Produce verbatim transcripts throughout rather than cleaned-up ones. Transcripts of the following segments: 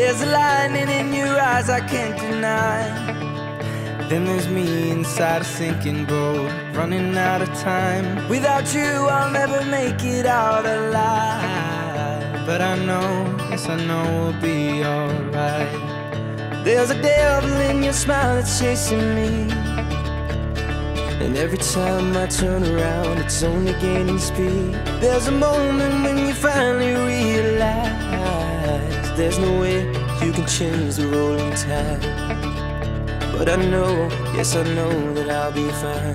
There's a lightning in your eyes I can't deny. Then there's me inside a sinking boat, running out of time. Without you I'll never make it out alive. But I know, yes I know we'll be alright. There's a devil in your smile that's chasing me, and every time I turn around it's only gaining speed. There's a moment when you finally realize there's no way you can change the rolling tide. But I know, yes I know that I'll be fine.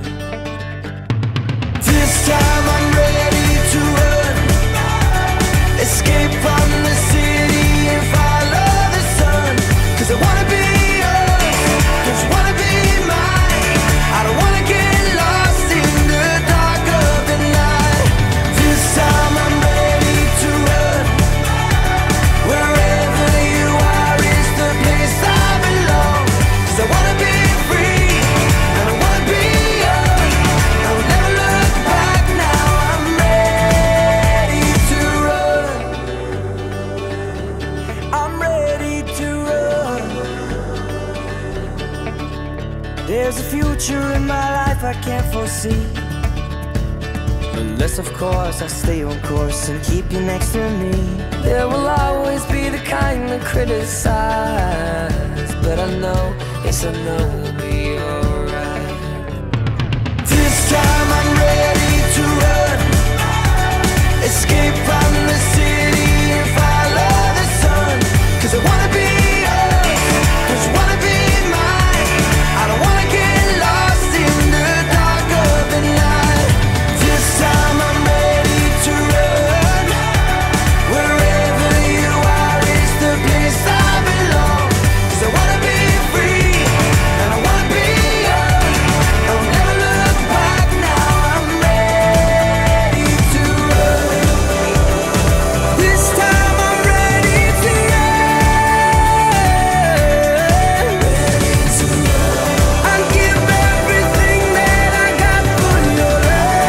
This time I'm ready to run, escape from the city and follow the sun. Cause I wanna be yours, cause you wanna be mine. I don't wanna get lost in the dark of the night. This time I'm ready to run, wherever you are is the place I belong. Cause I wanna be free, and I wanna be young. I will never look back now, I'm ready to run. I'm ready to run. There's a future in my life I can't foresee, unless of course I stay on course and keep you next to me. There will always be the kind that criticize, but I know, yes I know we'll be alright. This time I'm ready to run, escape from the city and follow the sun. Cause I wanna be yours, cause you wanna be mine. I don't wanna get lost in the dark of the night. This time I'm ready to run, wherever you are is the place I belong. Cause I wanna be free, and I wanna be young. I will never look back now, I'm ready to run. This time I'm ready to run, ready to run. I'll give everything that I got for your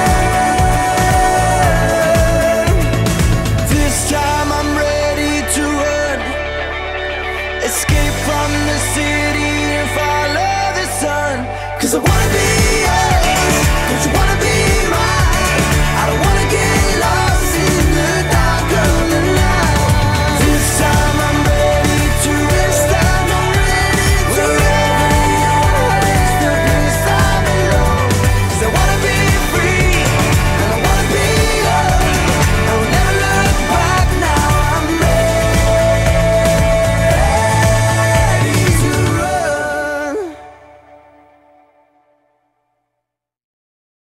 love. This time I'm ready to run, escape from the city and follow the sun. Cause I wanna be